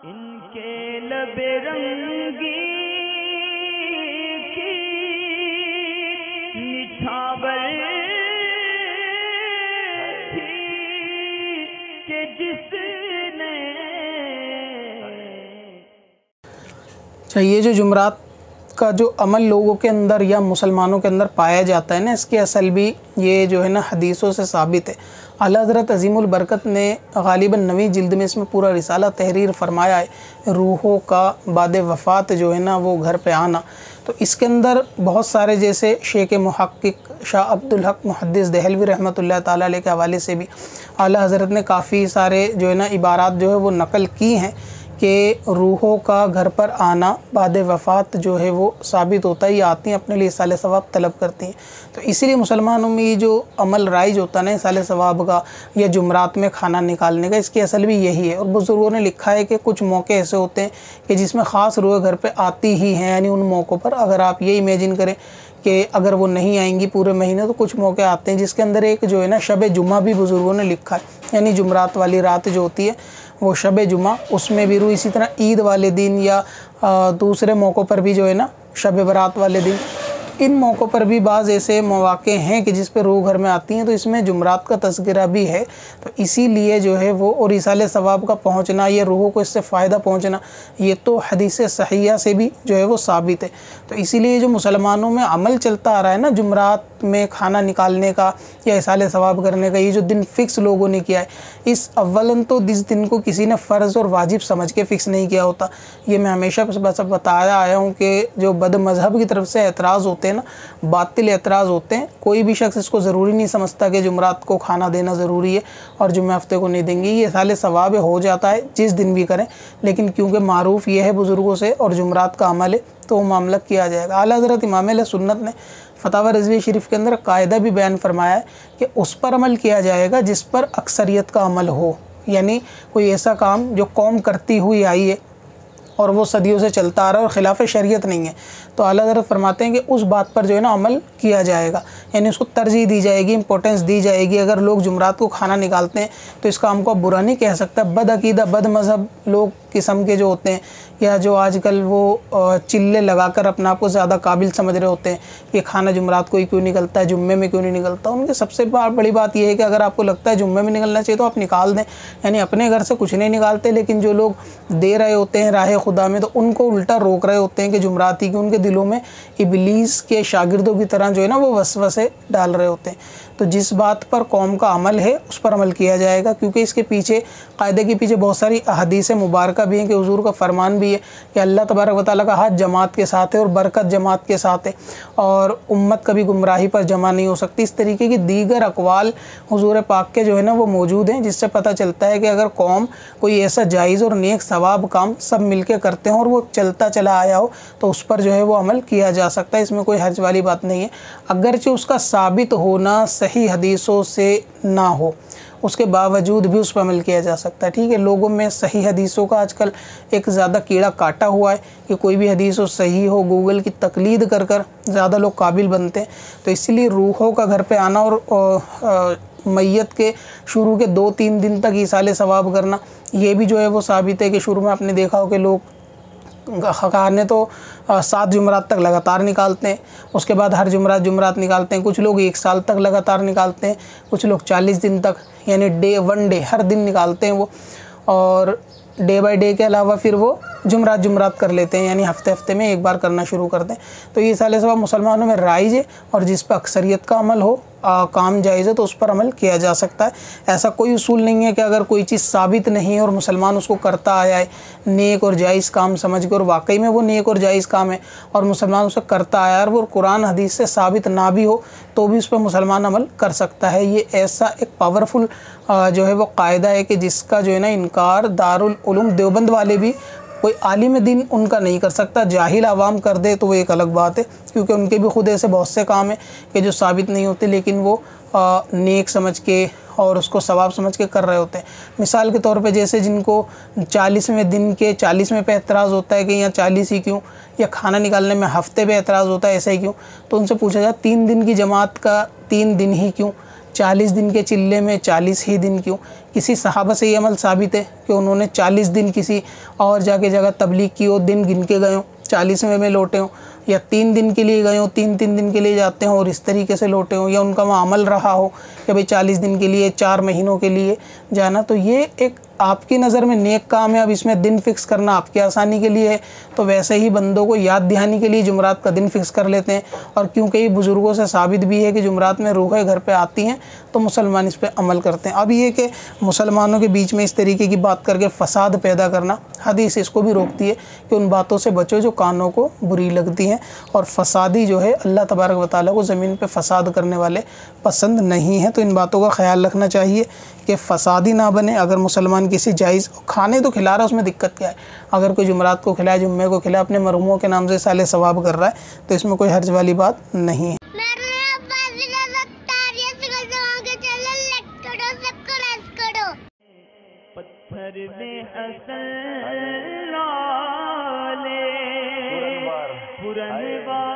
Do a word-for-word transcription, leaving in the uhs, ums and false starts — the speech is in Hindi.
इनके लबे रंगी की निछावर थी कि जिसने। चाहिए जो जुमरात का जो अमल लोगों के अंदर या मुसलमानों के अंदर पाया जाता है ना, इसकी असल भी ये जो है ना हदीसों से साबित है। आला हज़रत अज़ीमुल बरकत ने गालिबन नवी जिल्द में इसमें पूरा रिसाला तहरीर फरमाया है, रूहों का बाद वफ़ात जो है ना वो घर पे आना। तो इसके अंदर बहुत सारे, जैसे शेख मुहक्किक शाह अब्दुल हक मुहद्दिस देहलवी रहमतुल्लाह ताला अलैह के हवाले से भी आला हज़रत ने काफ़ी सारे जो है ना इबारात जो है वो नकल की हैं कि रूहों का घर पर आना बाद वफ़ात जो है वो साबित होता है, ये आती हैं अपने लिए साले सवाब तलब करती हैं। तो इसीलिए मुसलमानों में ये जो अमल राइज होता है ना साले सवाब का या जुमरात में खाना निकालने का, इसकी असल भी यही है। और बुज़ुर्गों ने लिखा है कि कुछ मौके ऐसे होते हैं कि जिसमें ख़ास रूह घर पर आती ही हैं, यानी उन मौक़ों पर अगर आप ये इमेजिन करें कि अगर वो नहीं आएंगी पूरे महीने, तो कुछ मौके आते हैं जिसके अंदर एक जो है ना शब जुमा भी बुज़ुर्गों ने लिखा है, यानी जुमरात वाली रात जो होती है वो शब जुमा, उसमें भी रूह। इसी तरह ईद वाले दिन या दूसरे मौक़ों पर भी जो है ना शब बरात वाले दिन, इन मौक़ों पर भी बाज़ ऐसे मौक़े हैं कि जिस पर रूह घर में आती हैं, तो इसमें जुमरात का तज़किरा भी है। तो इसीलिए जो है वो और इसाले सवाब का पहुँचना, ये रूहों को इससे फ़ायदा पहुँचना, ये तो हदीस सहिया से भी जो है वो साबित है। तो इसीलिए जो मुसलमानों में अमल चलता आ रहा है ना जुमरात में खाना निकालने का या इसाले सवाब करने का, ये जो दिन फ़िक्स लोगों ने किया है, इस अव्वलन तो इस दिन को किसी ने फ़र्ज़ और वाजिब समझ के फ़िक्स नहीं किया होता। ये मैं हमेशा बस बताया आया हूँ कि जो बद मज़हब की तरफ से एतराज़ होते हैं ना, बातिल एतराज़ होते हैं, कोई भी शख्स इसको ज़रूरी नहीं समझता कि जुमरात को खाना देना ज़रूरी है और जुम्मे हफ्ते को नहीं देंगे। ये साले सवाब हो जाता है जिस दिन भी करें, लेकिन क्योंकि मारूफ़ ये है बुज़ुर्गों से और जुमरात का अमल है तो वो मामला किया जाएगा। आला हज़रत इमाम अहले सुन्नत ने फतावा रिज़वी शरीफ के अंदर कायदा भी बयान फरमाया है कि उस पर अमल किया जाएगा जिस पर अक्सरियत का अमल हो, यानी कोई ऐसा काम जो कौम करती हुई आई है और वो सदियों से चलता आ रहा है और ख़िलाफ़ शरीयत नहीं है, तो आला हज़रत फरमाते हैं कि उस बात पर जो है ना अमल किया जाएगा, यानी उसको तरजीह दी जाएगी, इंपॉर्टेंस दी जाएगी। अगर लोग जुमरात को खाना निकालते हैं तो इस काम को आप बुरा नहीं कह सकता। बद अकीदा बद मज़हब लोग किस्म के जो होते हैं, या जो आजकल वो चिल्ले लगाकर अपने आप को ज़्यादा काबिल समझ रहे होते हैं कि खाना जुमरात को ही क्यों निकलता है, जुम्मे में क्यों नहीं निकलता, उनकी सबसे बड़ी बात यह है कि अगर आपको लगता है जुम्मे में निकलना चाहिए तो आप निकाल दें, यानी अपने घर से कुछ नहीं निकालते। लेकिन जो लोग दे रहे होते हैं राह खुदा में, तो उनको उल्टा रोक रहे होते हैं कि जुमरात ही की, उनके दिलों में इबलीस के शागिर्दों की तरह जो है ना वो वसवसे डाल रहे होते हैं। तो जिस बात पर कौम का अमल है उस पर अमल किया जाएगा, क्योंकि इसके पीछे कायदे के पीछे बहुत सारी अहदीस मुबारका भी हैं कि हुजूर का फरमान भी है कि अल्लाह तबारक व तआला का हाथ जमात के साथ है और बरकत जमात के साथ है और उम्मत कभी गुमराही पर जमा नहीं हो सकती। इस तरीके की दीगर अक़वाल हुजूर पाक के जो है ना वो मौजूद हैं, जिससे पता चलता है कि अगर कौम कोई ऐसा जायज़ और नेक सवाब काम सब मिलके करते हों और वो चलता चला आया हो तो उस पर जो है वो अमल किया जा सकता है, इसमें कोई हर्ज वाली बात नहीं है। अगरचे उसका साबित होना सही हदीसों से ना हो, उसके बावजूद भी उस पर अमल किया जा सकता है। ठीक है, लोगों में सही हदीसों का आजकल एक ज़्यादा कीड़ा काटा हुआ है कि कोई भी हदीस हो सही हो, गूगल की तकलीद कर कर ज़्यादा लोग काबिल बनते हैं। तो इसीलिए रूहों का घर पे आना और मैयत के शुरू के दो तीन दिन तक इसाले सवाब करना, ये भी जो है वो साबित है कि शुरू में आपने देखा हो कि लोग खाने तो सात जुमरात तक लगातार निकालते हैं, उसके बाद हर जुमरात जुमरात निकालते हैं। कुछ लोग एक साल तक लगातार निकालते हैं, कुछ लोग चालीस दिन तक, यानी डे वन डे हर दिन निकालते हैं वो, और डे बाय डे के अलावा फिर वो जुमरात जुमरात कर लेते हैं, यानी हफ्ते हफ्ते में एक बार करना शुरू कर दें। तो ये साले सवाब मुसलमानों में राइज है और जिस पर अक्सरियत का अमल हो, आ, काम जायज़ है, तो उस पर अमल किया जा सकता है। ऐसा कोई उसूल नहीं है कि अगर कोई चीज़ साबित नहीं है और मुसलमान उसको करता आया है नेक और जायज़ काम समझ के, और वाकई में वो नेक और जायज़ काम है और मुसलमान उसे करता आया और वो कुरान हदीस से साबित ना भी हो तो भी उस पर मुसलमान अमल कर सकता है। ये ऐसा एक पावरफुल जो है वो कायदा है कि जिसका जो है ना इनकार दारुल उलूम देवबंद वाले भी, कोई आलिम दीन उनका नहीं कर सकता। जाहिल आवाम कर दे तो वो एक अलग बात है, क्योंकि उनके भी खुद ऐसे बहुत से काम हैं कि जो साबित नहीं होते, लेकिन वो आ, नेक समझ के और उसको सवाब समझ के कर रहे होते हैं। मिसाल के तौर पे जैसे जिनको चालीसवें दिन के चालीसवें पे एतराज़ होता है कि यहाँ चालीस ही क्यों, या खाना निकालने में हफ्ते पे एतराज़ होता है ऐसा ही क्यों, तो उनसे पूछा जाए तीन दिन की जमात का तीन दिन ही क्यों, चालीस दिन के चिल्ले में चालीस ही दिन क्यों? किसी सहाबा से ये अमल साबित है कि उन्होंने चालीस दिन किसी और जाके जगह तबलीग की हो, दिन गिन के गए हो, चालीसवें में लौटे हों, या तीन दिन के लिए गए हो, तीन तीन दिन के लिए जाते हों और इस तरीके से लौटे हों, या उनका वहाँ अमल रहा हो कि भाई चालीस दिन के लिए, चार महीनों के लिए जाना, तो ये एक आपकी नज़र में नेक काम है। अब इसमें दिन फिक्स करना आपकी आसानी के लिए है, तो वैसे ही बंदों को याद दहानी के लिए जुमरात का दिन फिक्स कर लेते हैं। और क्योंकि ये बुज़ुर्गों से साबित भी है कि जुमरात में रूहें घर पे आती हैं, तो मुसलमान इस पर अमल करते हैं। अब ये कि मुसलमानों के बीच में इस तरीके की बात करके फ़साद पैदा करना, हदीस इसको भी रोकती है कि उन बातों से बचो जो कानों को बुरी लगती हैं। और फ़सादी जो है, अल्लाह तबारक व तआला को ज़मीन पे फ़साद करने वाले पसंद नहीं हैं। तो इन बातों का ख्याल रखना चाहिए कि फ़सादी ना बने। अगर मुसलमान किसी जायज़ खाने तो खिला रहा है, उसमें दिक्कत क्या है? अगर कोई जुमरात को खिलाए, जुम्मे को खिलाए, अपने मरहूमों के नाम से साले सवाब कर रहा है, तो इसमें कोई हर्ज वाली बात नहीं है। पत्थर में असल लाले पुरनवार